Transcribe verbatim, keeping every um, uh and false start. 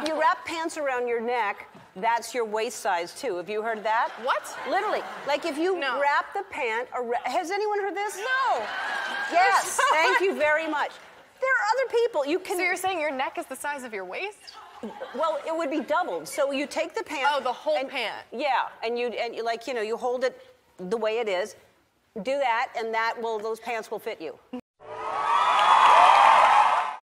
if you wrap pants around your neck, that's your waist size too. Have you heard that? What? Literally. Like if you No. wrap the pant around, has anyone heard this? No. Yes, thank you very much. There are other people. You can. So you're saying your neck is the size of your waist? Well, it would be doubled. So you take the pant. Oh, the whole and, pant. Yeah, and you and you like you know you hold it the way it is. Do that, and that will those pants will fit you.